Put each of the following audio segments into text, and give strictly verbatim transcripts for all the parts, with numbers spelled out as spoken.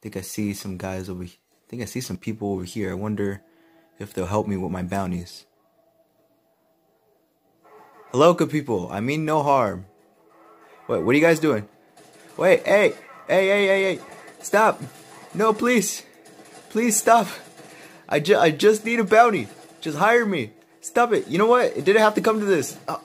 think I see some guys over here. I think I see some people over here. I wonder if they'll help me with my bounties. Hello, good people. I mean no harm. Wait, what are you guys doing? Wait, hey, hey, hey, hey, hey. Stop. No, please. Please stop. I, ju I just need a bounty. Just hire me. Stop it. You know what? It didn't have to come to this. Oh.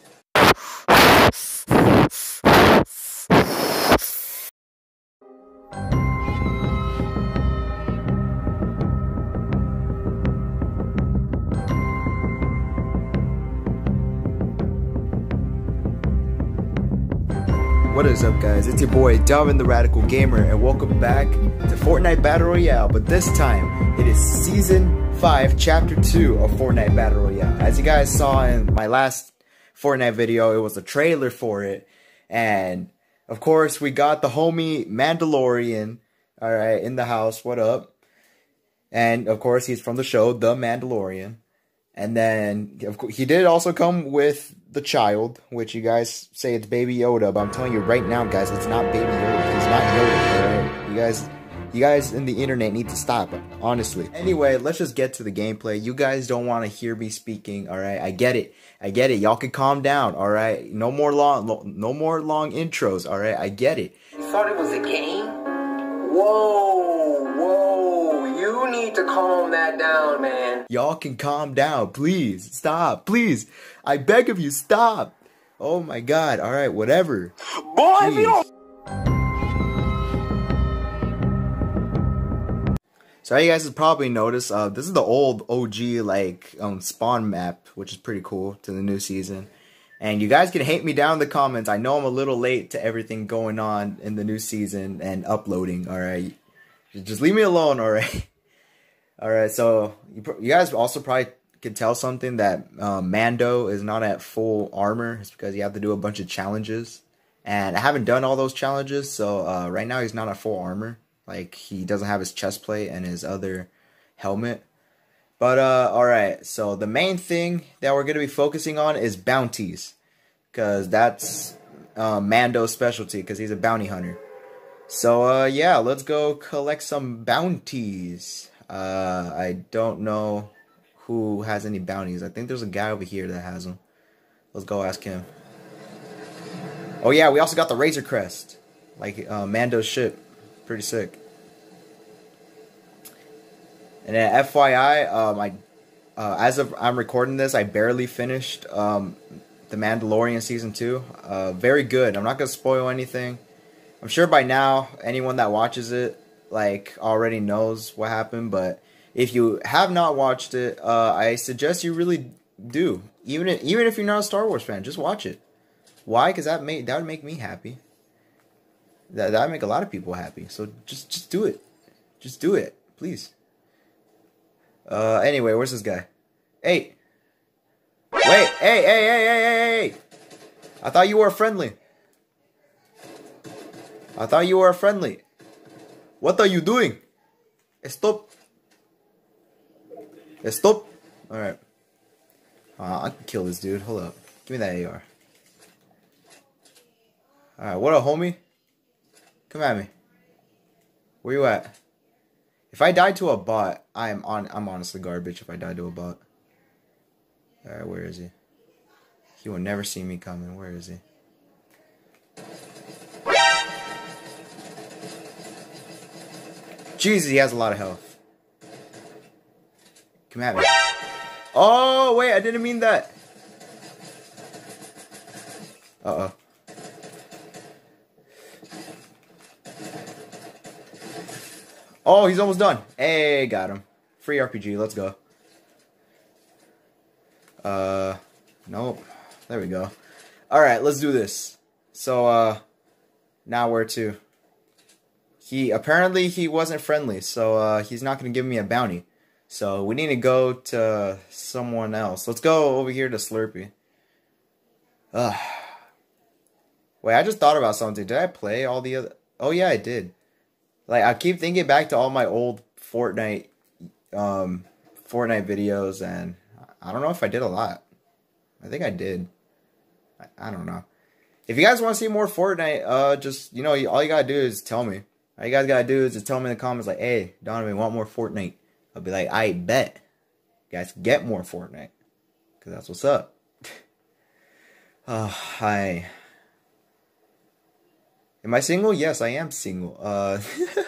What is up, guys? It's your boy Darwin the Radical Gamer, and welcome back to Fortnite Battle Royale. But this time, it is Season five, Chapter two of Fortnite Battle Royale. As you guys saw in my last Fortnite video, it was a trailer for it. And, of course, we got the homie Mandalorian, alright, in the house. What up? And, of course, he's from the show, The Mandalorian. And then, of course, he did also come with the child, which you guys say it's Baby Yoda, but I'm telling you right now, guys, it's not Baby Yoda. He's not Yoda, alright? You guys, you guys in the internet need to stop, honestly. Anyway, let's just get to the gameplay. You guys don't want to hear me speaking, alright? I get it. I get it. Y'all can calm down, alright? No more long, no more long intros, alright? I get it. You thought it was a game? Whoa, whoa, you need to calm that down, man. Y'all can calm down, please. Stop, please. I beg of you, stop. Oh my god, alright, whatever. Boy, if you don't... So you guys have probably noticed, uh, this is the old O G, like, um, spawn map, which is pretty cool to the new season. And you guys can hate me down in the comments. I know I'm a little late to everything going on in the new season and uploading, alright? Just leave me alone, alright? Alright, so you, you guys also probably can tell something that uh, Mando is not at full armor. It's because you have to do a bunch of challenges. And I haven't done all those challenges, so uh, right now he's not at full armor. Like, he doesn't have his chest plate and his other helmet. But, uh, alright, so the main thing that we're going to be focusing on is bounties. Because that's uh, Mando's specialty, because he's a bounty hunter. So, uh, yeah, let's go collect some bounties. Uh, I don't know who has any bounties. I think there's a guy over here that has them. Let's go ask him. Oh, yeah, we also got the Razor Crest. Like, uh, Mando's ship. Pretty sick. And then F Y I, um, I, uh, as of I'm recording this, I barely finished um, The Mandalorian Season two. Uh, very good. I'm not going to spoil anything. I'm sure by now, anyone that watches it, like, already knows what happened. But if you have not watched it, uh, I suggest you really do. Even if, even if you're not a Star Wars fan, just watch it. Why? Because that, made, that would make me happy. That, that would make a lot of people happy. So just, just do it. Just do it. Please. Uh, anyway, where's this guy? Hey! Wait! Hey, hey, hey, hey, hey, hey! I thought you were friendly. I thought you were friendly. What are you doing? Stop. Stop. Alright. Uh, I can kill this dude. Hold up. Give me that A R. Alright, what up, homie? Come at me. Where you at? If I die to a bot, I'm on. I'm honestly garbage. If I die to a bot. All right, where is he? He will never see me coming. Where is he? Jesus, he has a lot of health. Come at me. Oh wait, I didn't mean that. Uh oh. Oh, he's almost done. Hey, got him. Free R P G. Let's go. Uh, nope. There we go. Alright, let's do this. So, uh, now where to? He, apparently he wasn't friendly, so, uh, he's not going to give me a bounty. So, we need to go to someone else. Let's go over here to Slurpee. Ugh. Wait, I just thought about something. Did I play all the other... Oh, yeah, I did. Like, I keep thinking back to all my old Fortnite, um, Fortnite videos, and I don't know if I did a lot. I think I did. I, I don't know. If you guys want to see more Fortnite, uh, just, you know, all you gotta do is tell me. All you guys gotta do is just tell me in the comments like, hey, Donovan, want more Fortnite? I'll be like, I bet. You guys get more Fortnite. Because that's what's up. Oh, hi. Am I single? Yes, I am single. Uh,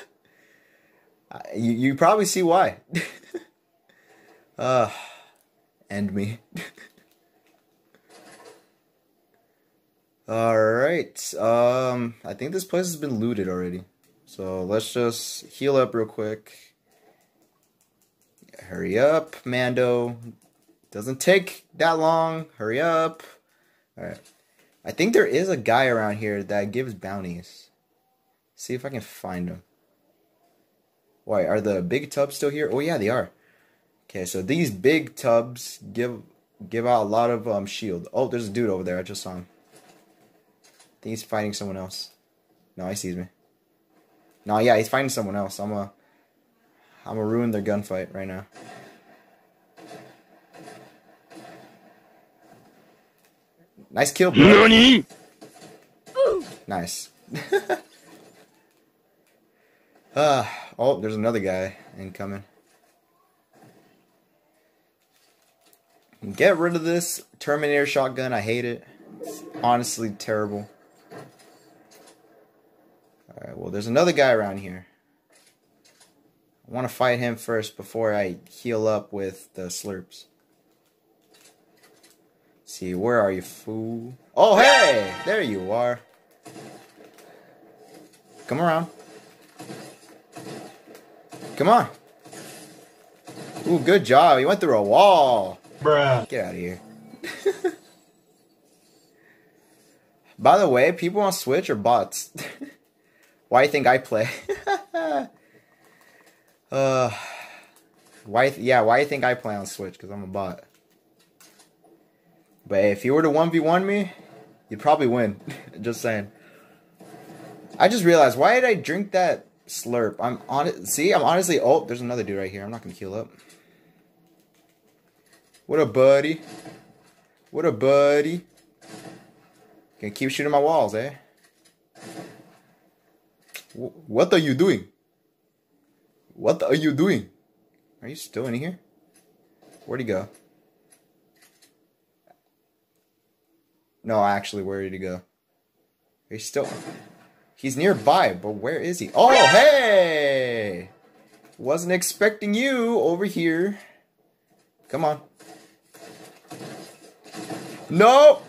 you, you probably see why. uh, and me. Alright. Um, I think this place has been looted already. So let's just heal up real quick. Hurry up, Mando. Doesn't take that long. Hurry up. Alright. I think there is a guy around here that gives bounties. See if I can find him. Why, are the big tubs still here? Oh yeah, they are. Okay, so these big tubs give give out a lot of um shield. Oh, there's a dude over there. I just saw him. I think he's fighting someone else. No, he sees me. No, yeah, he's fighting someone else. I'm a I'm gonna ruin their gunfight right now. Nice kill, bro. Nani? Nice. uh, oh, there's another guy incoming. Get rid of this Terminator shotgun. I hate it. It's honestly terrible. Alright, well, there's another guy around here. I want to fight him first before I heal up with the slurps. Let's see, where are you, fool? Oh, hey! There you are. Come around. Come on. Ooh, good job. You went through a wall. Bruh. Get out of here. By the way, people on Switch are bots. Why do you think I play? uh, why? Yeah, why do you think I play on Switch? Because I'm a bot. But if you were to one v one me, you'd probably win. Just saying. I just realized, why did I drink that slurp? I'm on. See, I'm honestly. Oh, there's another dude right here. I'm not gonna heal up. What up, buddy? What up, buddy? Can keep shooting my walls, eh? What are you doing? What are you doing? Are you still in here? Where'd he go? No, actually, where did he go? He's still... He's nearby, but where is he? Oh, hey! Wasn't expecting you over here. Come on. No!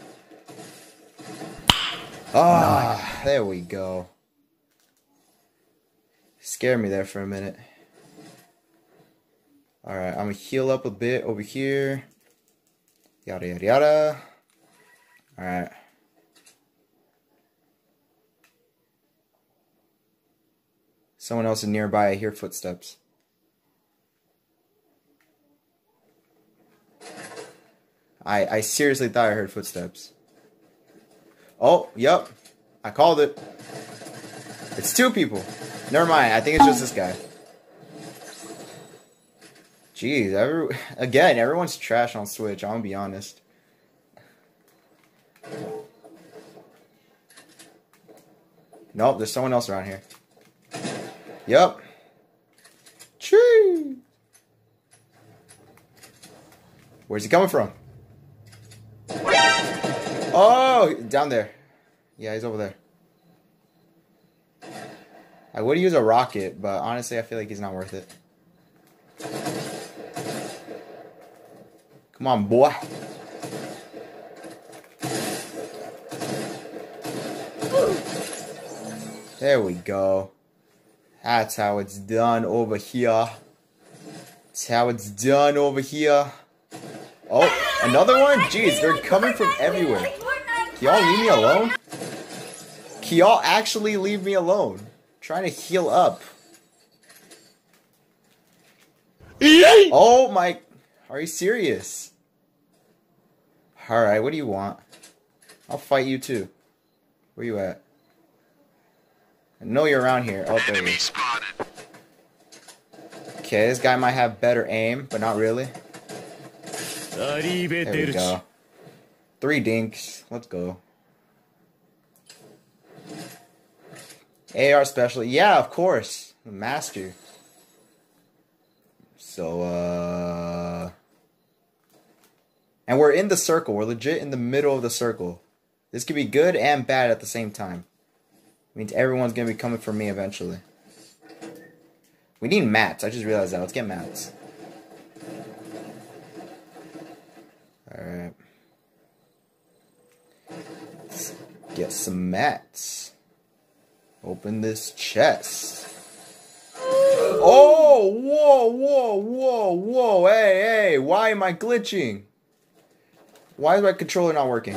Ah, there we go. Scared me there for a minute. Alright, I'm gonna heal up a bit over here. Yada yada yada. Alright. Someone else is nearby. I hear footsteps. I I seriously thought I heard footsteps. Oh, yep. I called it. It's two people. Never mind. I think it's just this guy. Jeez, every again, everyone's trash on Switch. I'm gonna be honest. Nope, there's someone else around here. Yep. Tree. Where's he coming from? Oh, down there. Yeah, he's over there. I would use a rocket, but honestly, I feel like he's not worth it. Come on, boy. There we go. That's how it's done over here. That's how it's done over here. Oh, another one? Jeez, they're coming from everywhere. Can y'all leave me alone? Can y'all actually leave me alone? I'm trying to heal up. Oh my... Are you serious? Alright, what do you want? I'll fight you too. Where you at? I know you're around here. Oh, there he is. Okay, this guy might have better aim, but not really. There we go. Three dinks. Let's go. A R special. Yeah, of course. Master. So, uh... and we're in the circle. We're legit in the middle of the circle. This could be good and bad at the same time. Means everyone's going to be coming for me eventually. We need mats. I just realized that. Let's get mats. Alright. Let's get some mats. Open this chest. Oh, whoa, whoa, whoa, whoa. Hey, hey, why am I glitching? Why is my controller not working?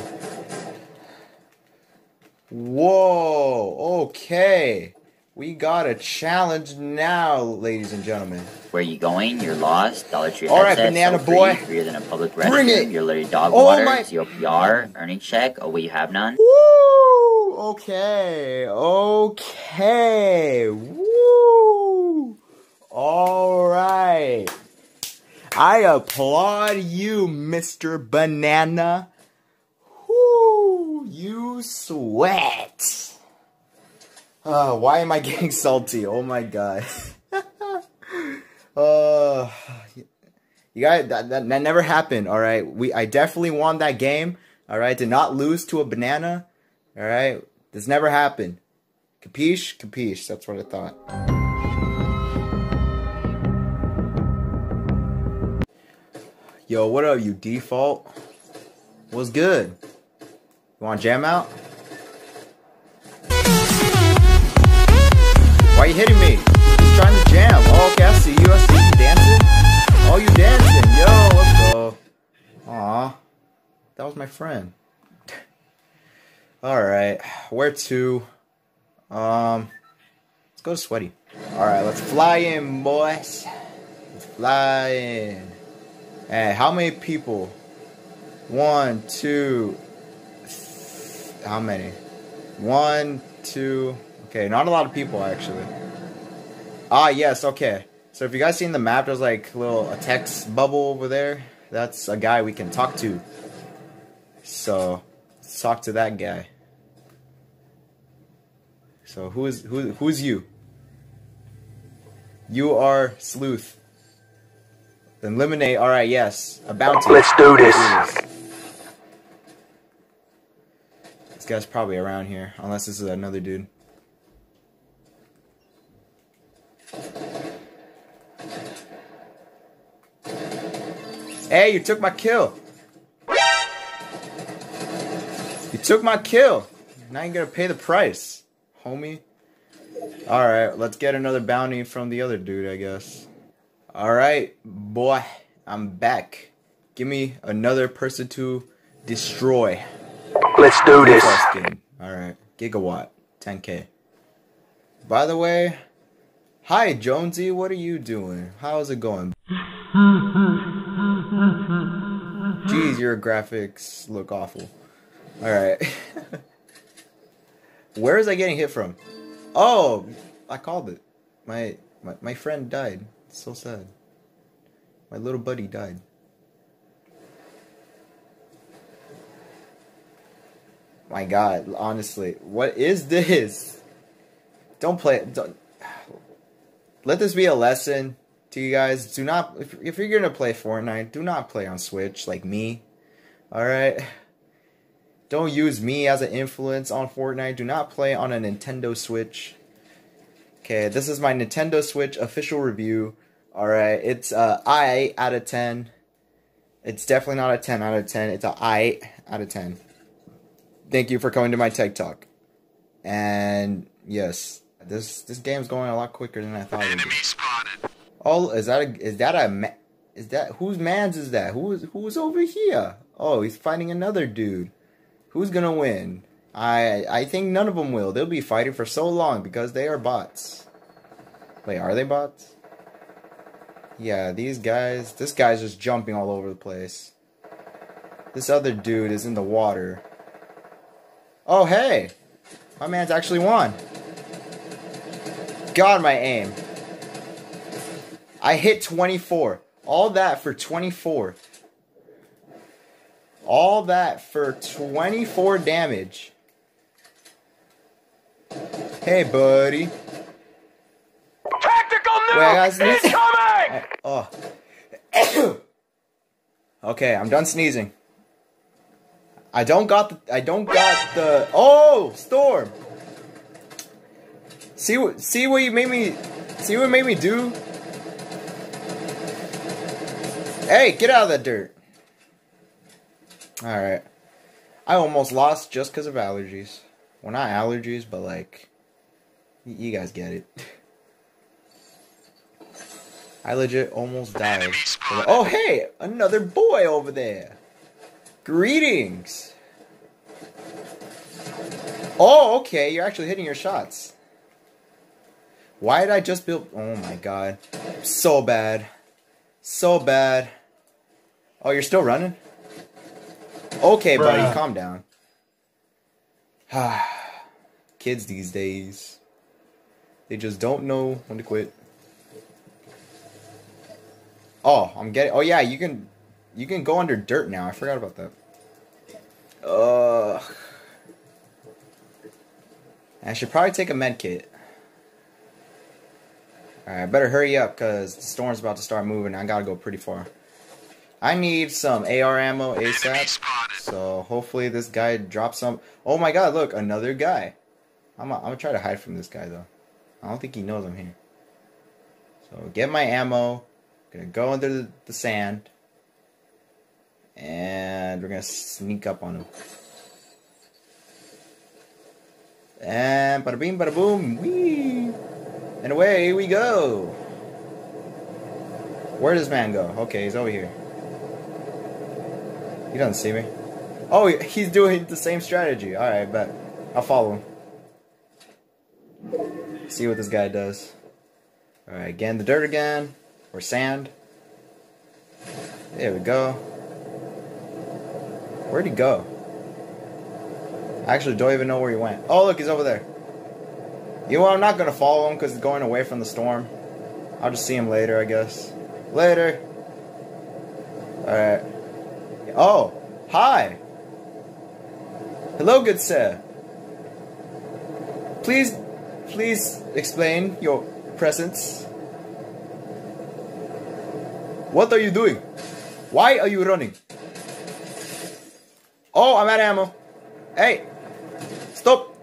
Whoa, okay. We got a challenge now, ladies and gentlemen. Where are you going? You're lost. Dollar Tree All right, headset, banana so boy. free, freer than a public Bring restroom. it. You're literally dog Oh, water. my- C O P R, earning check. Oh, wait, you have none? Woo! Okay, okay. Woo! All right. I applaud you, Mister Banana. Woo! You sweat. Uh, why am I getting salty? Oh my god. uh, you guys, that, that, that never happened, alright? We I definitely won that game, alright? Did not lose to a banana, alright? This never happened. Capiche? Capiche, that's what I thought. Yo, what up, you default? What's good? You want to jam out? Why are you hitting me? Just trying to jam. Oh, okay, I see you. I see you dancing. Oh, you dancing. Yo, let's go. Aw. That was my friend. Alright. Where to? Um, let's go to Sweaty. Alright, let's fly in, boys. Let's fly in. Hey, how many people? One, two. Th how many? One, two. Okay, not a lot of people actually. Ah, yes, okay. So if you guys seen the map, there's like a little a text bubble over there. That's a guy we can talk to. So let's talk to that guy. So who is who who's you? You are Sleuth. Eliminate. All right, yes, a bounty. Let's do this. Let's do this. This guy's probably around here, unless this is another dude. Hey, you took my kill. You took my kill. Now you're gonna pay the price, homie. Alright, let's get another bounty from the other dude, I guess. Alright, boy, I'm back. Give me another person to destroy. Let's do this. Alright, gigawatt, ten K. By the way, hi Jonesy, what are you doing? How's it going? Jeez, your graphics look awful. Alright. Where is I getting hit from? Oh, I called it. My, my my friend died. It's so sad. My little buddy died. My god, honestly, what is this? Don't play it. Don't. Let this be a lesson to you guys. Do not, if, if you're gonna play Fortnite, do not play on Switch like me. Alright? Don't use me as an influence on Fortnite. Do not play on a Nintendo Switch. Okay, this is my Nintendo Switch official review. Alright, it's a I out of ten. It's definitely not a ten out of ten. It's a I out of ten. Thank you for coming to my Tech Talk. And yes, this this game's going a lot quicker than I thought it would. Enemy spotted. Oh, is that a is that a is that whose man's is that? Who is who's over here? Oh, he's fighting another dude. Who's gonna win? I I think none of them will. They'll be fighting for so long because they are bots. Wait, are they bots? Yeah, these guys. This guy's just jumping all over the place. This other dude is in the water. Oh, hey! My man's actually won. God, my aim. I hit twenty-four. All that for twenty-four. All that for twenty-four damage. Hey, buddy. Tactical nuke Wait, I gotta sneeze. incoming! Oh. Okay, I'm done sneezing. I don't got the. I don't got the. Oh, storm. See what? See what you made me. See what made me do. Hey, get out of that dirt. All right. I almost lost just because of allergies. Well, not allergies, but like, you guys get it. I legit almost died. Oh, hey, another boy over there. Greetings. Oh, okay, you're actually hitting your shots. Why did I just build? Oh my god, so bad, so bad. Oh, you're still running? Okay, buddy, Bruh. Calm down. Kids these days, they just don't know when to quit. Oh, I'm getting. Oh yeah, you can, you can go under dirt now. I forgot about that. Ugh. I should probably take a med kit. All right, better hurry up because the storm's about to start moving. I gotta go pretty far. I need some A R ammo ASAP. So hopefully this guy drops some. Oh my god, look, another guy. I'm I'm gonna try to hide from this guy though. I don't think he knows I'm here. So get my ammo. Gonna go under the, the sand. And we're gonna sneak up on him. And bada bing, bada boom, wee! And away we go! Where does man go? Okay, he's over here. He doesn't see me. Oh, he's doing the same strategy. Alright, bet. I'll follow him. See what this guy does. Alright, again, the dirt again. Or sand. There we go. Where'd he go? I actually don't even know where he went. Oh, look, he's over there. You know what? I'm not going to follow him because he's going away from the storm. I'll just see him later, I guess. Later. Alright. Oh, hi. Hello, good sir. Please, please explain your presence. What are you doing? Why are you running? Oh, I'm out of ammo. Hey. Stop.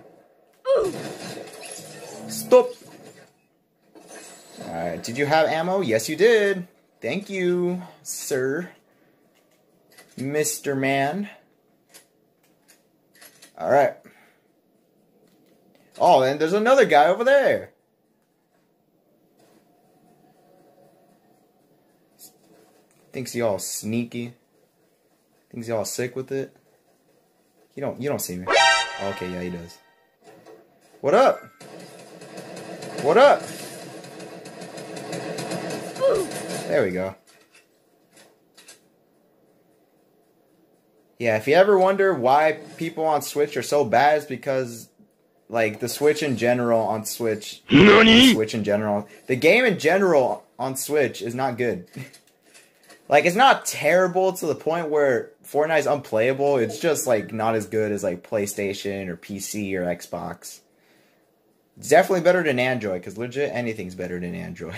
Stop. Alright, did you have ammo? Yes, you did. Thank you, sir. Mister Man. Alright. Oh, and there's another guy over there. Thinks he all sneaky. Thinks he all sick with it. You don't you don't see me. Okay, yeah, he does. What up? What up? There we go. Yeah, if you ever wonder why people on Switch are so bad, it's because, like, the Switch in general on Switch... The Switch in general... The game in general on Switch is not good. Like, it's not terrible to the point where Fortnite is unplayable. It's just, like, not as good as, like, PlayStation or P C or Xbox. It's definitely better than Android, because legit anything's better than Android.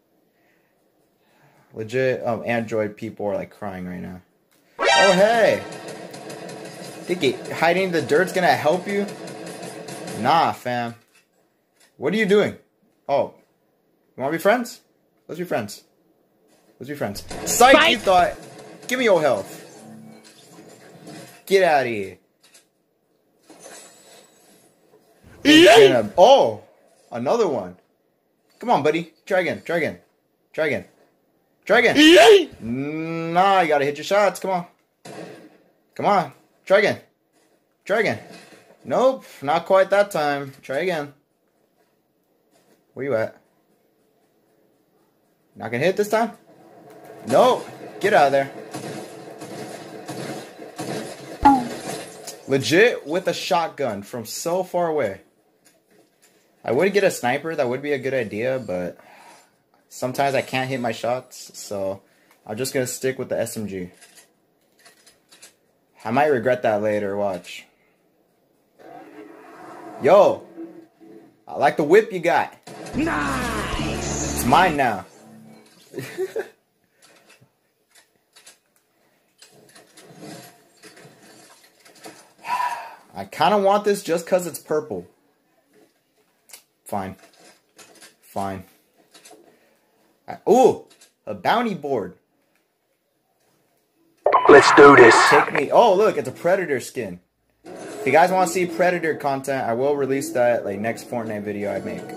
Legit, um, Android people are, like, crying right now. Oh, hey! Think it, hiding in the dirt's gonna help you? Nah, fam. What are you doing? Oh. You wanna be friends? Let's be friends. Let's be friends. Psych, Fight. You thought. Give me your health. Get out of here. Gonna, oh! Another one. Come on, buddy. Try again. Try again. Try again. Try again. Nah, you gotta hit your shots. Come on. Come on. Try again. Try again. Nope. Not quite that time. Try again. Where you at? Not gonna hit this time? Nope. Get out of there. Legit with a shotgun from so far away. I would get a sniper. That would be a good idea, but sometimes I can't hit my shots, so I'm just gonna stick with the S M G. I might regret that later, watch. Yo! I like the whip you got. Nice. It's mine now. I kind of want this just because it's purple. Fine. Fine. I, ooh, a bounty board. Let's do this. Take me. Oh, look, it's a Predator skin. If you guys want to see Predator content, I will release that like next Fortnite video I make.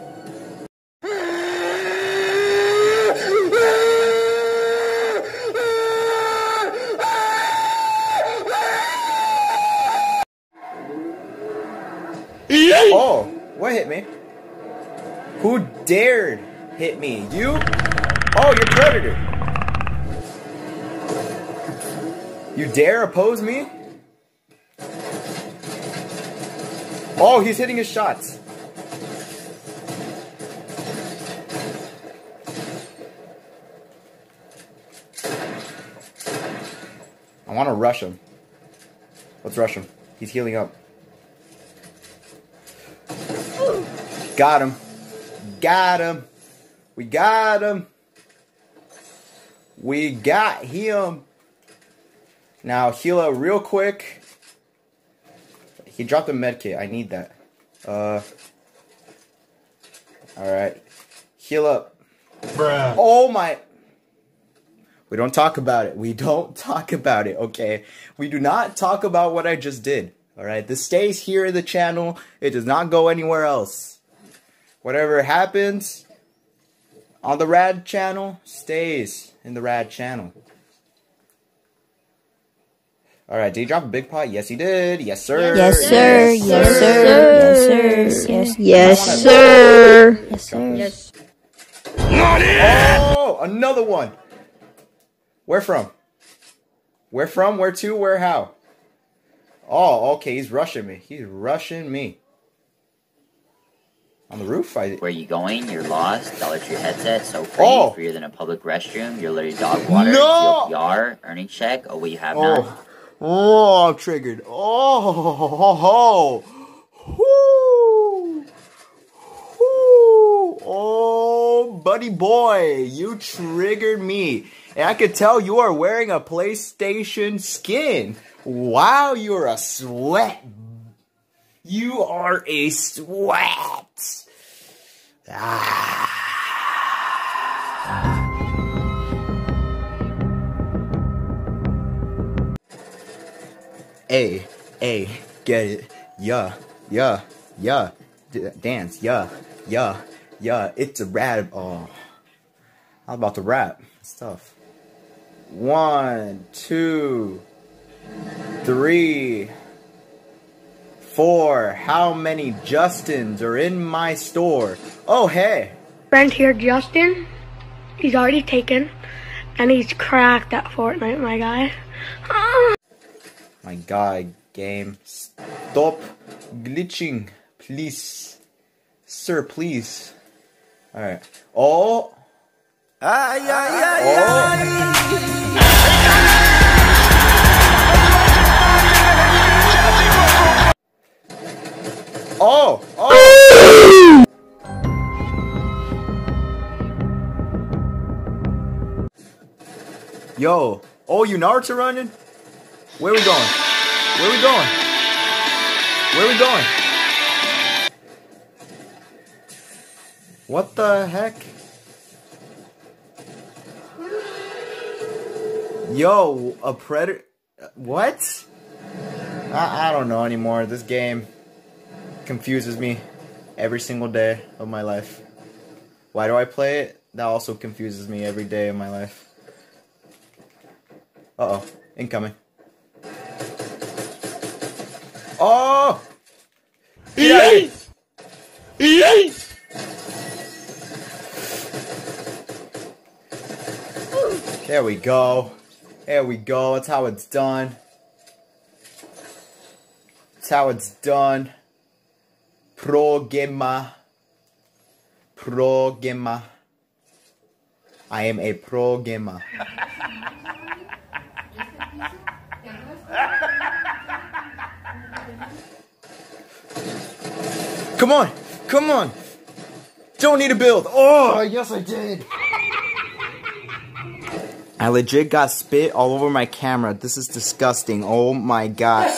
Oh, what hit me? Who dared hit me? You? Oh, you're Predator. You dare oppose me? Oh, he's hitting his shots. I want to rush him. Let's rush him. He's healing up. Got him. Got him. We got him. We got him. Now heal up real quick. He dropped a med kit. I need that. Uh. Alright. Heal up. Bruh. Oh my. We don't talk about it. We don't talk about it, okay? We do not talk about what I just did. Alright? This stays here in the channel. It does not go anywhere else. Whatever happens on the Rad channel stays in the Rad channel. Alright, did he drop a big pot? Yes, he did. Yes, sir. Yes, sir. Yes, sir. Yes, sir. Yes, yes, sir. Yes, sir. Yes. Oh, another one. Where from? Where from? Where to? Where how? Oh, okay. He's rushing me. He's rushing me. On the roof? I... Where are you going? You're lost. Dollar Tree headset. So free. Oh. Freer than a public restroom. You're literally dog water. No. P R. Earning check. Oh, what you have Oh. none. Oh, I'm triggered. Oh, whoo, whoo. Oh, buddy boy, you triggered me. And I could tell you are wearing a PlayStation skin. Wow, you're a sweat. You are a sweat. Ah. Hey, hey, get it, yeah, yeah, yeah, D dance, yeah, yeah, yeah, it's a rap, oh, how about the rap, it's tough. One, two, three, four, how many Justins are in my store? Oh, hey. Friend here, Justin, he's already taken, and he's cracked at Fortnite, my guy. Ah. My God, game, stop glitching, please, sir, please. All right. Oh. Ay, ay, ay, ay. Oh. Oh. Yo. Oh, you Naruto running? Where we going? Where we going? Where we going? What the heck? Yo, a predator? What? I, I don't know anymore. This game confuses me every single day of my life. Why do I play it? That also confuses me every day of my life. Uh-oh. Incoming. Oh! Yay! Yay! There we go. There we go. That's how it's done. That's how it's done. Pro gamer. Pro gamer. I am a pro gamer. Come on! Come on. Don't need to build. Oh, yes I did. I legit got spit all over my camera. This is disgusting. Oh my god.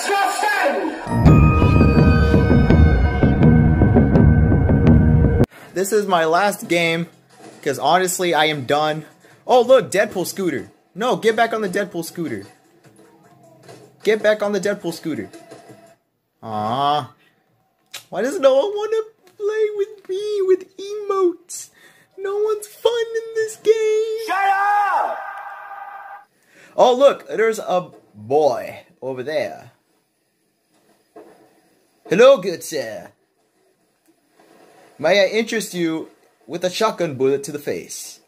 This is my last game. Because honestly, I am done. Oh, look, Deadpool scooter. No, get back on the Deadpool scooter. Get back on the Deadpool scooter. Ah, why does no one want to play with me with emotes? No one's fun in this game. Shut up! Oh, look, there's a boy over there. Hello, good sir. May I interest you with a shotgun bullet to the face?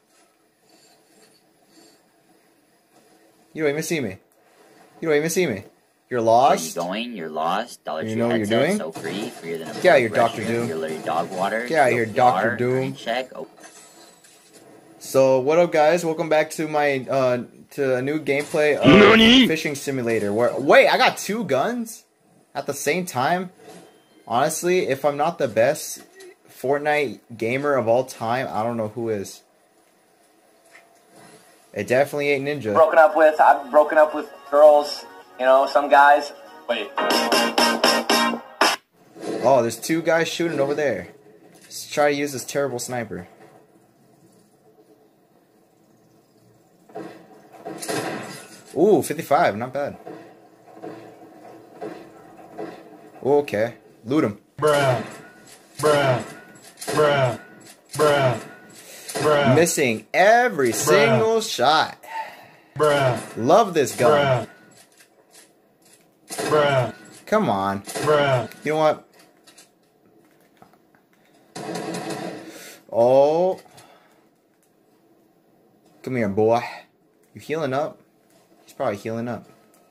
You don't even see me. You don't even see me. You're lost. Where are you going? You're lost. Dollar You Tree know what you're headset, doing? so free, freer than a Get out of here, public Doctor restroom. Doom. You're literally dog water. Get out of here, Go Doctor P R, Doom. earning check. Oh. So what up, guys? Welcome back to my uh to a new gameplay of Nani? Fishing Simulator. Where wait, I got two guns at the same time. Honestly, if I'm not the best Fortnite gamer of all time, I don't know who is. It definitely ain't Ninja. Broken up with, I've broken up with girls, you know, some guys. Wait. Oh, there's two guys shooting over there. Let's try to use this terrible sniper. Ooh, fifty-five, not bad. Ooh, okay, loot him. Bruh. Bruh. Bruh. Bruh. Bruh. Missing every single shot. Bruh. Love this gun. Bruh. Bruh. Come on. Bruh. You know what? Oh. Come here, boy. You healing up? He's probably healing up.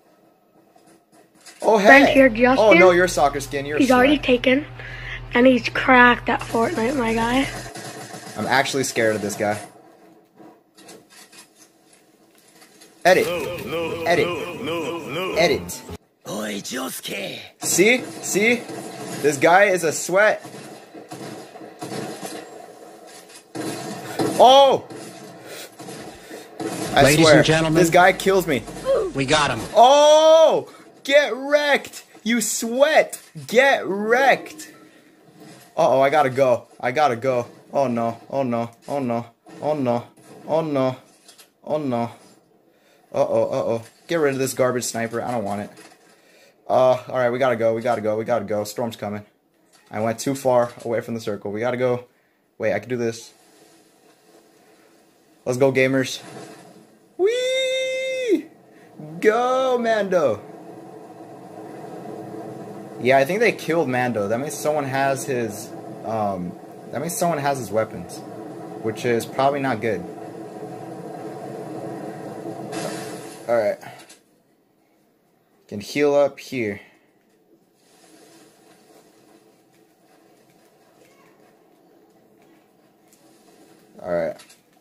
Oh, hey. Friend here, Justin. Oh, no, you're soccer skin. You're He's a already slut. taken, and he's cracked at Fortnite, my guy. I'm actually scared of this guy. Edit. Edit. Edit. See? See? This guy is a sweat. Oh! I Ladies swear, and gentlemen. this guy kills me. We got him. Oh! Get wrecked! You sweat! Get wrecked! Uh-oh, I gotta go. I gotta go. Oh no. Oh no. Oh no. Oh no. Oh no. Oh no. Uh-oh, uh-oh. Get rid of this garbage sniper. I don't want it. Uh, alright, we gotta go. We gotta go. We gotta go. Storm's coming. I went too far away from the circle. We gotta go. Wait, I can do this. Let's go, gamers. Whee! Go, Mando! Yeah, I think they killed Mando. That means someone has his, um, that means someone has his weapons. Which is probably not good. Alright. Can heal up here. Alright.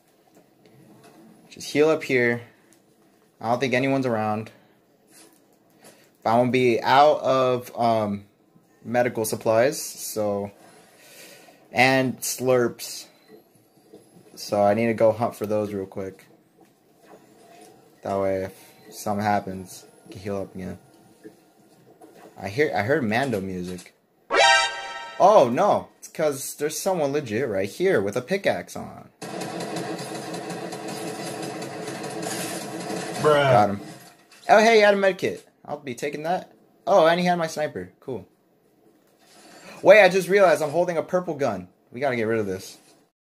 Just heal up here. I don't think anyone's around. But I'm gonna be out of um, medical supplies, so, and slurps. So I need to go hunt for those real quick. That way, if something happens, I can heal up again. I hear, I heard Mando music. Oh no, it's because there's someone legit right here with a pickaxe on. Bruh. Got him. Oh hey, he had a medkit. I'll be taking that. Oh, and he had my sniper. Cool. Wait, I just realized I'm holding a purple gun. We gotta get rid of this.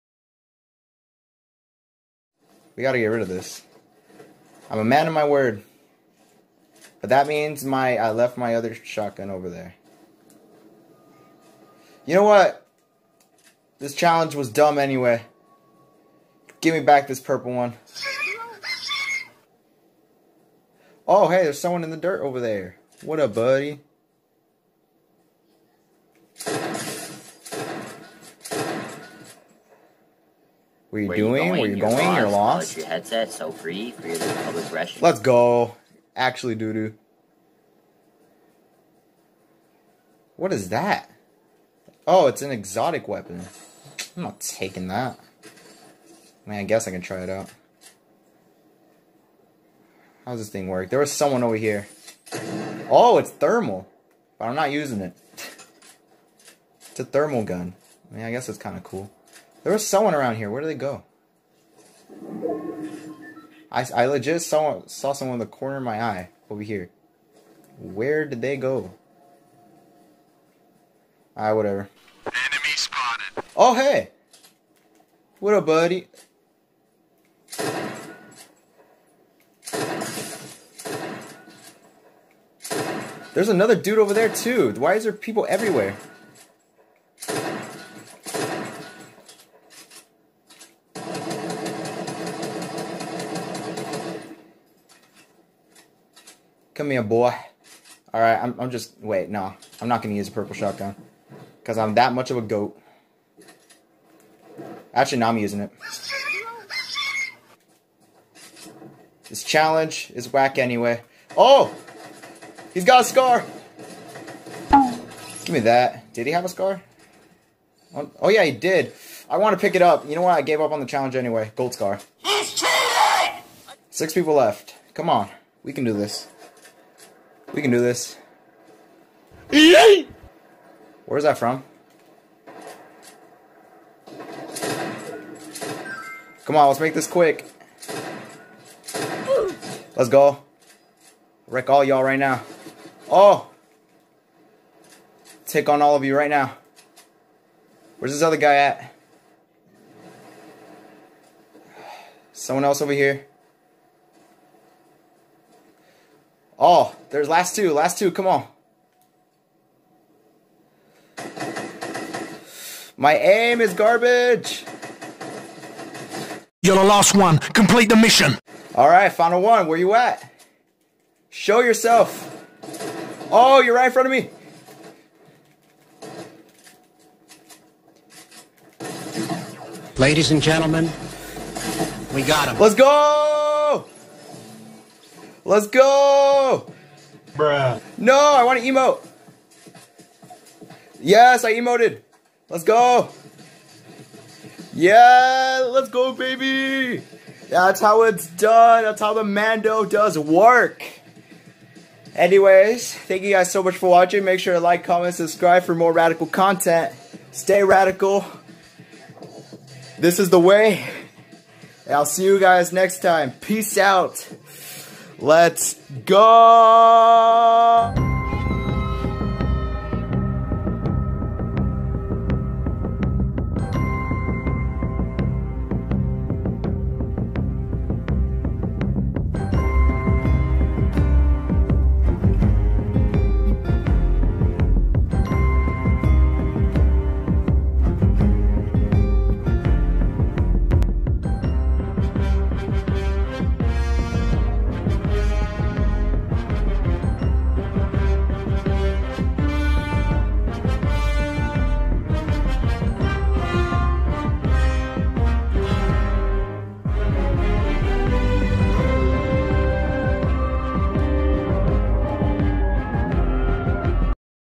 We gotta get rid of this. I'm a man of my word. But that means my I left my other shotgun over there. You know what? This challenge was dumb anyway. Give me back this purple one. Oh, hey, there's someone in the dirt over there. What up, buddy? What are you Where doing? You Where you You're going? You're lost. lost? Your headset, so free, freer than a public restroom. Let's go. Actually, doo-doo. What is that? Oh, it's an exotic weapon. I'm not taking that. I mean, I guess I can try it out. How does this thing work? There was someone over here. Oh, it's thermal. But I'm not using it. It's a thermal gun. I mean, I guess it's kind of cool. There was someone around here. Where did they go? I, I legit saw, saw someone in the corner of my eye over here. Where did they go? Alright, whatever. Enemy spotted. Oh, hey! What up, buddy? There's another dude over there, too. Why is there people everywhere? Come here, boy. Alright, I'm, I'm just... Wait, no. I'm not going to use a purple shotgun. Because I'm that much of a goat. Actually, no, I'm using it. This challenge is whack anyway. Oh! He's got a scar! Give me that. Did he have a scar? Oh, oh yeah, he did. I want to pick it up. You know what? I gave up on the challenge anyway. Gold scar. He's cheating! Six people left. Come on. We can do this. We can do this. Where's that from? Come on, let's make this quick. Let's go. Wreck all y'all right now. Oh! Take on all of you right now. Where's this other guy at? Someone else over here. Oh, there's last two. Last two, come on. My aim is garbage. You're the last one. Complete the mission. Alright, final one. Where you at? Show yourself. Oh, you're right in front of me. Ladies and gentlemen, we got him. Let's go! Let's go! Bruh. No, I want to emote. Yes, I emoted. Let's go. Yeah, let's go, baby. That's how it's done. That's how the Mando does work. Anyways, thank you guys so much for watching. Make sure to like, comment, subscribe for more radical content. Stay radical. This is the way. And I'll see you guys next time. Peace out. Let's go.